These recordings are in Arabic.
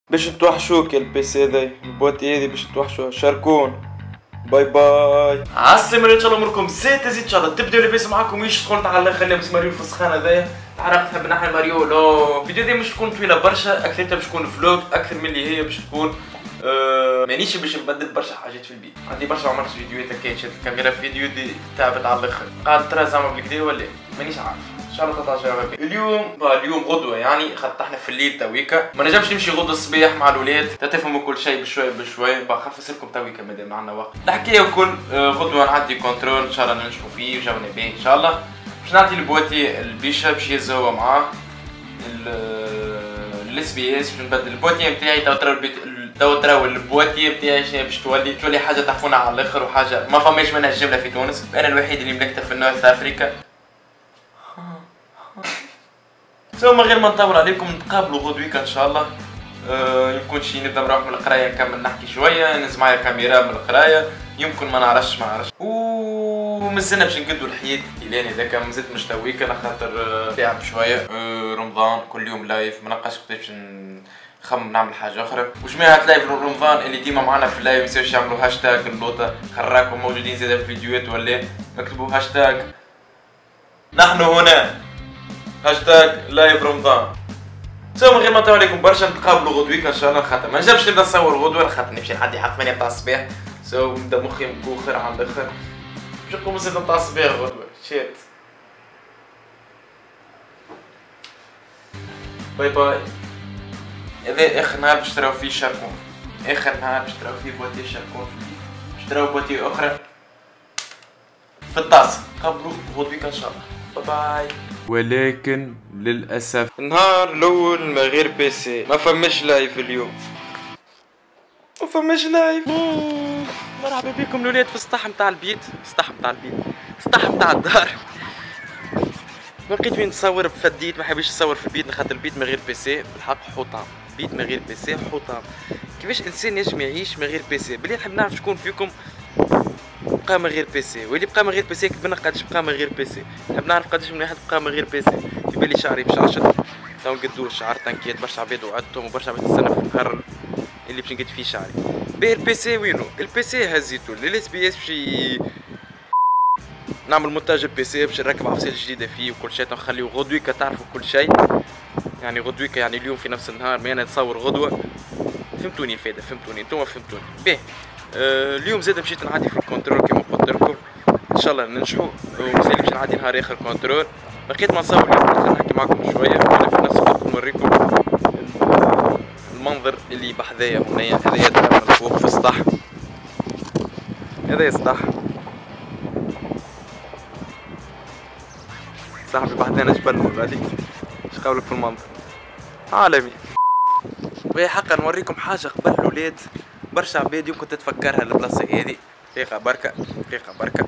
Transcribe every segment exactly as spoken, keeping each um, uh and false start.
باش نتوحشوك البيسي هذايا البواتي هذي باش نتوحشوها شاركون. باي باي. عالسلامة ان شاء الله اموركم زيت تزيد ان شاء الله تبداو لاباس معاكم مش سخونت على الاخر لاباس ماريو في السخان هذايا تعرفت نحب نحن ماريو لو الفيديو دي مش تكون طويله برشا اكثرتها باش تكون فلوج اكثر من اللي هي باش تكون أه مانيش باش نبدل برشا حاجات في البيت عندي برشا عمرت فيديوهات هكا شفت الكاميرا في فيديو دي تعبت على الاخر قاعد ترى زعما بالكدا ولا مانيش عارف ان شاء الله تتعجبها. اليوم با اليوم غدوه يعني خاطر احنا في الليل تويكا ما نجمش نمشي غدوه الصباح مع الاولاد تفهموا كل شيء بشويه بشويه بخفف لكم تويكا مادام معنا وقت الحكايه الكل. غدوه نعدي كنترول ان شاء الله ننجحوا فيه وجونا باهي ان شاء الله باش نعطي البواتي البيشه باش يهز هو معاه الاس بي اس باش نبدل البواتي نتاعي تو ترى البيت تو تراو البواتي نتاعي باش تولي تولي حاجه تعرفونها على الاخر وحاجه ما فماش منها الجمله في تونس انا الوحيد اللي ملكتها في نورث افريكا. سو من غير ما نطول عليكم نتقابلوا غدويكا ان شاء الله. أه يمكن شي نبدا نروح من القرايه نكمل نحكي شويه نهز معايا كاميرا من القرايه يمكن ما نعرفش ما نعرفش ومازلنا باش نقدوا الحياة الاني هذاك مازلت مش تويكا على خاطر تعب شويه. أه رمضان كل يوم لايف ما نلقاش وقتاش باش نخمم نعمل حاجه اخرى وجماعه لايف رمضان اللي ديما معنا في اللايف ميساوش يعملوا هاشتاج اللوطه خراكم موجودين زاده في الفيديوهات ولا اكتبوا هاشتاج نحن هنا هاشتاج لايف رمضان. سو من غير ما نطول عليكم برشا نتقابلوا غدويك ان شاء الله خاطر ما نجمش نبدا نصور غدوه خاطر نمشي نعدي حق ثمانية تاع الصباح. سو نبدا مخي مكوخر على الاخر باش نقوم ستة تاع الصباح غدوه شيت. باي باي. هذا اخر نهار باش تراو فيه شاركون اخر نهار باش تراو فيه بواتي شاركون في البيت باش تراو بواتي اخرى في الطاسه. قبلوا غدويك ان شاء الله. باي باي. ولكن للاسف النهار الاول من غير بيسي ما فماش لايف اليوم ما فماش لايف. مرحبا بكم الولاد في السطح نتاع البيت السطح نتاع البيت السطح نتاع الدار. ما لقيت وين نصور فديت ما حبيتش نصور في البيت خاطر البيت من غير بيسي بالحق حطام بيت من غير بيسي حطام. كيفاش انسان ينجم يعيش من غير بيسي بلي نحب نعرف شكون فيكم بقى من غير بيسي واللي بقى من غير بيسي يكتب لنا قداش بقى من غير بيسي نحب نعرف قداش من واحد بقى من غير بيسي. في بالي شعري باش عشت تو نقدوه الشعر تنكيت برشا عباد وعدتهم وبرشا عباد تستنى في النهار اللي باش نقد فيه شعري. باهي البيسي وينو البيسي هزيتو للاس بي اس باش نعمل مونتاج البيسي باش نركب عفسات جديده فيه وكل شيء نخليو غدويكا تعرفوا كل شيء يعني غدويكا يعني اليوم في نفس النهار ما انا نصور غدوه فهمتوني الفايده فهمتوني انتوما فهمتوني. باهي آه اليوم زاد مشيت نعدي في الكنترول كما قلت لكم ان شاء الله ننجحوا ومازال باش نعدي نهار اخر كنترول لقيت ما نصور اليوم قلت نحكي معكم شويه وانا في نفس الوقت نوريكم المنظر اللي بحذايا هنايا هذايا من فوق في السطح هذايا السطح صاحبي بحذانا جبل غادي اش قولك في المنظر عالمي. وهي حقا نوريكم حاجه قبل الولاد برشا عباد يمكن تتفكرها البلاصه هذه دقيقه بركه دقيقه بركه.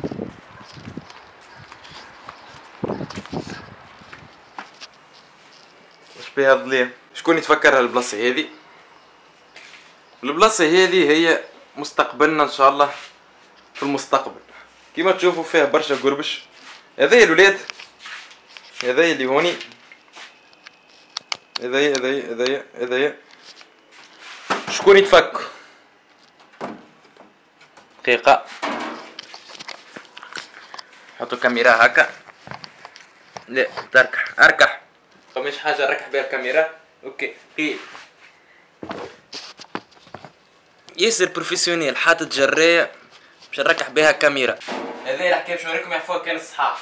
واش بها الظلام شكون يتفكرها البلاصه هذه؟ البلاصه هذه هي مستقبلنا ان شاء الله في المستقبل كيما تشوفوا فيها برشا قربش. هذايا الولاد هذايا اللي هوني هذايا هذايا هذايا هذايا شكون يتفك دقيقة حطوا كاميرا هكا لا تركح اركح فماش حاجة نركح بها الكاميرا اوكي قيل ياسر بروفيسيونيل حاطط جراية باش نركح بها كاميرا. هذه الحكاية باش نوريكم يعرفوها كان الصحاب.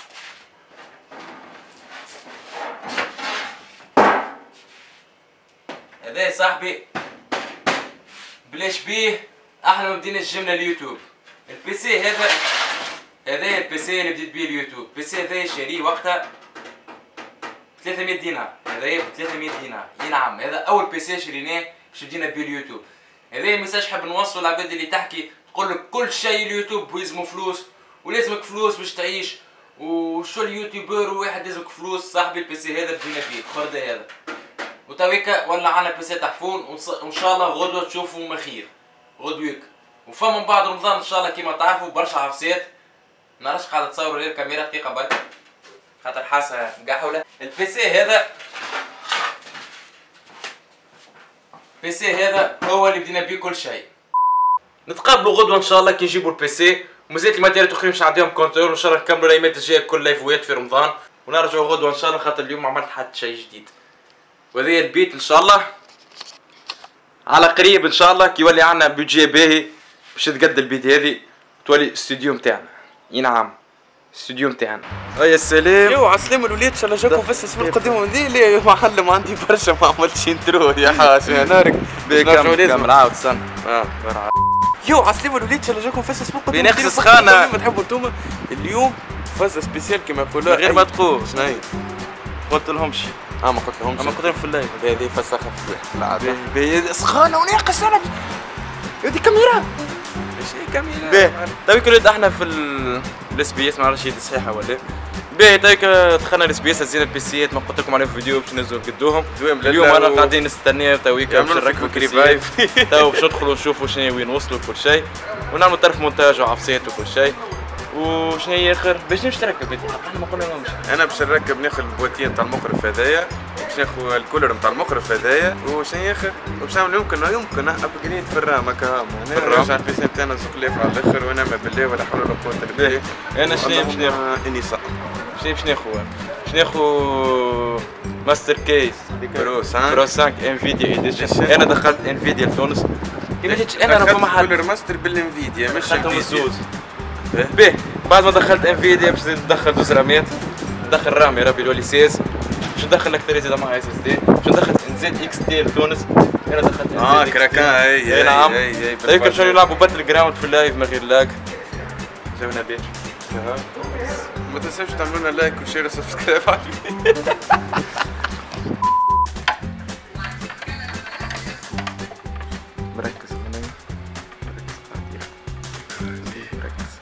هذا صاحبي بلاش بيه احنا ما بديناش جبنا اليوتيوب. البيسي هذا هذا البيسي اللي بديت بيه اليوتيوب البيسي هذا شاريه وقتها ثلاثمية دينار هذا ب ثلاثمية دينار. اي نعم هذا اول بيسي شريناه باش بدينا بيه اليوتيوب. هذا ميساج حاب نوصل للعباد اللي تحكي تقول لك كل شيء اليوتيوب يلزمو فلوس ولازمك فلوس باش تعيش وشو اليوتيوبر وواحد لازمك فلوس. صاحبي البيسي هذا بدينا بيه خرده هذا وتويكا ولا عنا بيسي تحفون وان شاء الله غدوه تشوفوا ما خير غدويك. وفما من بعد رمضان ان شاء الله كيما تعرفوا برشا عفسات نعرفش قاعده تصوروا لي الكاميرا دقيقه برك خاطر حاسه قحوله. البيسي هذا بيسي هذا هو اللي بدينا بيه كل شيء. نتقابلوا غدوه ان شاء الله كي نجيبوا البيسي، ومازالت الماتيريال اخرين مش عندهم كونتور، وان شاء الله نكملوا الايامات الجايه كل لايفوات في رمضان، ونرجعوا غدوه ان شاء الله خاطر اليوم عملت حتى شيء جديد. وهذا البيت ان شاء الله على قريب ان شاء الله كي يولي عندنا بيدجي باهي باش تقد البيت هذه تولي استوديو نتاعنا. اي نعم استوديو نتاعنا. يا سلام. يو عسلامة الولاد ان شاء الله جاكم بس اسمع القديم دي ليه يا معلم عندي برشا ما عملتش انترو يا حاج نارك كمل عاود استنى. اه يو عسلامة الولاد ان شاء الله جاكم فاس اسمع القديم بناقص سخانة ما تحبوا انتوما اليوم فاز سبيسيال كما يقولوا غير ما تقول شنو قلت لهمش اه ما قلت لهمش اما قلت لهم في الليل هذه فسخه في الواحد العاده سخانه وناقص انا هذه كاميرا ماشي كاميرا باهي تويك ولاد احنا في الاس بي اس ما نعرفش هي صحيحه ولا باهي تويك دخلنا الاس بي اس هزينا البيسيات ما قلت لكم عليهم فيديو باش ننزلوا نقدوهم اليوم انا قاعدين نستناو تويك باش نركبوا ريفايف تو باش ندخلوا نشوفوا شنو وين وصلوا كل شيء ونعملوا طرف مونتاج وعفسات وكل شيء. وشنو هي اخر باش نمشي نركب احنا ما قلنا لهمش انا باش نركب ناخذ البوتيه نتاع المقرف هذايا باش ناخذ الكولر نتاع المقرف هذايا وشنو هي اخر باش نعمل يمكن يمكن ابجريد في الرام هكا انا نرجع البيسي نتاعنا زقلاف على الاخر ونعمل بالله ولا حول ولا قوه الا بالله. انا شنو باش ناخذ اني صح شنو باش ناخذ باش ناخذ ماستر كيس برو خمسة برو خمسة انفيديا اديشن. انا دخلت انفيديا لتونس كيما جيتش انا راه فما حد كولر ماستر بالانفيديا مش الزوز. باهي بعد ما دخلت انفيديا باش ندخل زوز رامات ندخل رام يا ربي الولي سيز باش ندخل اكثر زيادة مع اس اس دي باش ندخل انزيد اكس تي لتونس. انا دخلت اه كراكان اي اي نعم هيك باش نلعبوا باتل جراوند في اللايف من غير لاج جاونا بيت. ما تنساوش تعملوا لنا لايك وشير وسبسكرايب على الفيديو. مركز هنا مركز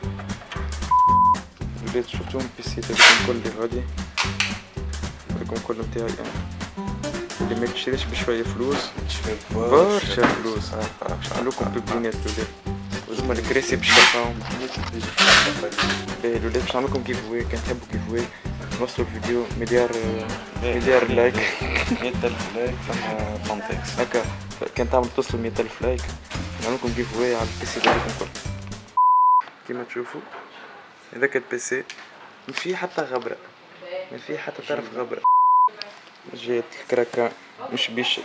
وليت شفتوهم البيسي تاعكم كل غادي تاعكم كل نتاعي اللي ما يشريش بشويه فلوس برشا فلوس نعملوكم ببلينات الولاد وزوما الكراسي باش تلقاهم باهي الولاد باش نعملكم كيف واي كان تحبوا كيف واي نوصلوا الفيديو مليار مليار لايك مية ألف لايك فما فانتكس هكا كان تعمل توصلوا مية ألف لايك نعملكم كيف واي على البيسي تاعكم كل كيما تشوفوا هذاك البيسي ما فيه حتى غبرة ما فيه حتى طرف غبرة. جات الكراكة مش بيش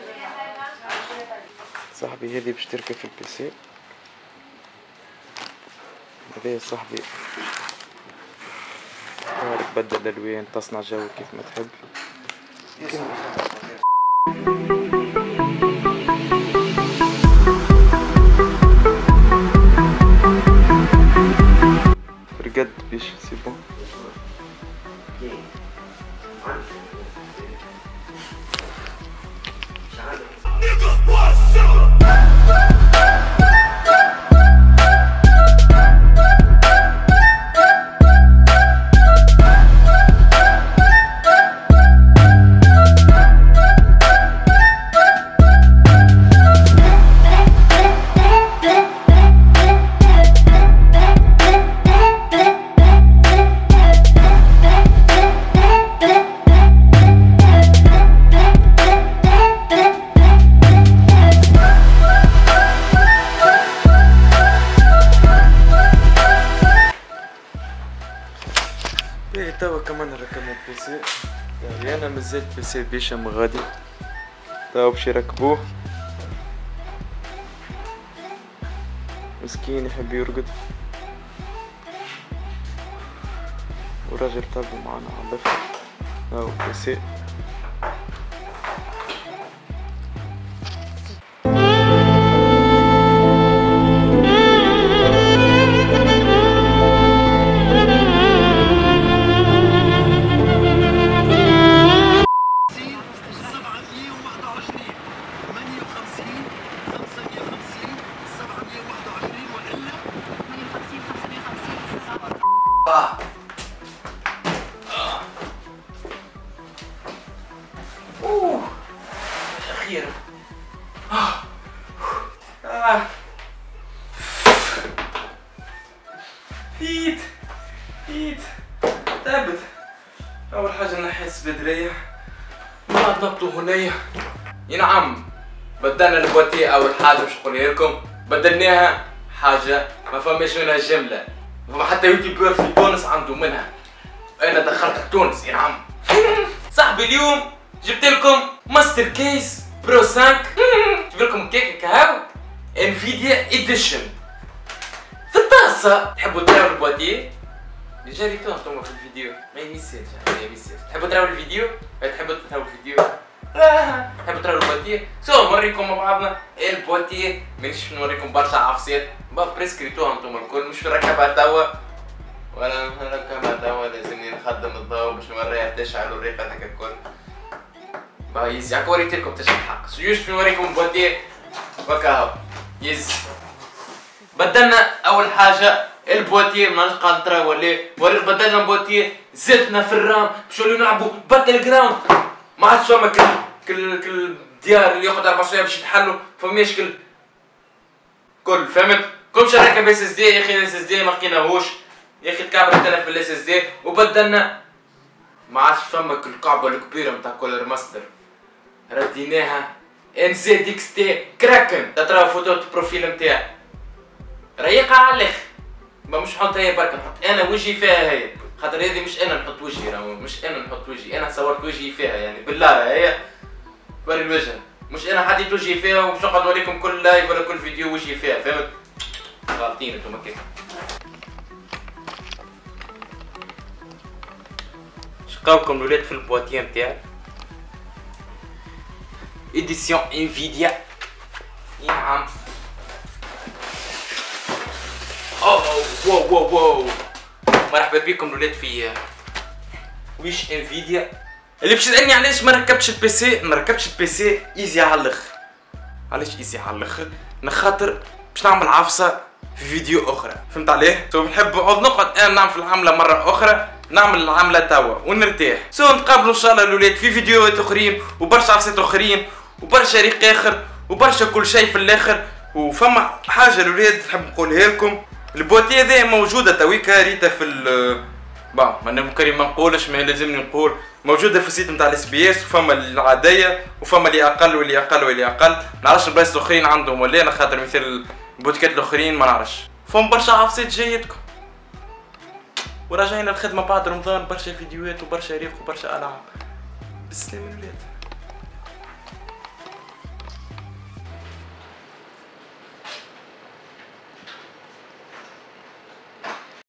صاحبي هذه باش تركب في البيسي هذا صاحبي تعرف بدل الالوان تصنع جو كيف ما تحب. رقد بيش سي بون توا كمان ركبنا البيسي يعني انا مازال بيسي بيشم غادي توا باش يركبوه مسكين يحب يرقد وراجل تابع معنا على الاخر هاو بيسي اوه اخيرا فيت فيت تعبت. اول حاجه نحس بدريه ما ضبطوا هنايا ينعم بدلنا البوتيه اول حاجه باش نقولها لكم، بدلناها حاجه ما فماش منها جمله، فما حتى يوتيوبر في تونس عنده منها. انا دخلت تونس يا نعم. صاحبي اليوم جبت لكم ماستر كيس برو خمسة، جبت لكم كيكه كهو انفيديا اديشن في الطاسه. تحبوا تراو البوتيه؟ ديجا ريتو انتم في الفيديو ما يمسيش ما يمسيش. تحبوا تراو الفيديو؟ تحبوا تراو الفيديو؟ لا تحبوا تراو البوتيه؟ سو نوريكم مع بعضنا البوتيه. مانيش نوريكم برشا عفسات با بريسكريتوها انتم الكل، مش نركبها توا ولا نركبها توا، لازمني نخدم الضوء باش نوريها تشعل والريقه هكا الكل. با يزي هاكا وريت لكم تشعل الحق، جوست نوريكم البوتيه وكاهو يز. بدلنا اول حاجه البوتيه، ما نعرفش قاعد ترى ولا وريت بدلنا البوتيه، زدنا في الرام باش نوليو نلعبوا باتل جراوند. ما عادش فما كل كل كل ديار اللي ياخذ اربع سوايع باش يتحلوا، فماش كل كل فهمت؟ كل شي راكب اس اس دي يا اخي، الاس اس دي ما لقيناهوش يا اخي، تكعبرت انا في الاس اس دي وبدلنا. ما عادش فما كل الكعبه الكبيره نتاع كولر ماستر، رديناها ان زد اكس تي كراكن. ترى فوتو البروفيل نتاعي ريقه على الاخر، ما مش نحط هي برك، نحط انا وجهي فيها هي، خاطر هذه مش انا نحط وجهي، راهو مش انا نحط وجهي، انا صورت وجهي فيها يعني بالله هي وري الوجه، مش انا حطيت وجهي فيها ومش نقعد نوريكم كل لايف ولا كل فيديو وجهي فيها، فهمت؟ غالطين انتم كيف. شقاوكم الولاد في البواتيه نتاعي اديسيون انفيديا يا عم. اوه واو واو واو، مرحبا بكم الولاد في ويش انفيديا. اللي باش تسالني علاش ما ركبتش البيسي، ما ركبتش البيسي ايزي على الاخر. علاش ايزي على الاخر؟ نخاطر باش نعمل عفسه في فيديو اخرى، فهمت عليه؟ سو نحب نقعد نقعد انا نعمل العمله مره اخرى، نعمل العمله توا ونرتاح. سو نتقابلوا ان شاء الله الولاد في فيديوهات اخرين وبرشا عفسات اخرين وبرشا ريق اخر وبرشا كل شيء في الاخر. وفما حاجه الولاد نحب نقولها لكم، البوتيه ذي موجوده تويكا ريتا في ال با ما ممكن ما نقولش، ما لازمني نقول موجوده في السيت نتاع الاس بي اس، وفما العاديه وفما اللي اقل واللي اقل واللي اقل. ما نعرفش البلايص الاخرين عندهم ولا انا، خاطر مثل البوتيكات الاخرين ما نعرفش. فهم برشا عفسات جايتكم وراجعين الخدمه بعد رمضان، برشا فيديوهات وبرشا ريق وبرشا العاب. بالسلامه الولاد.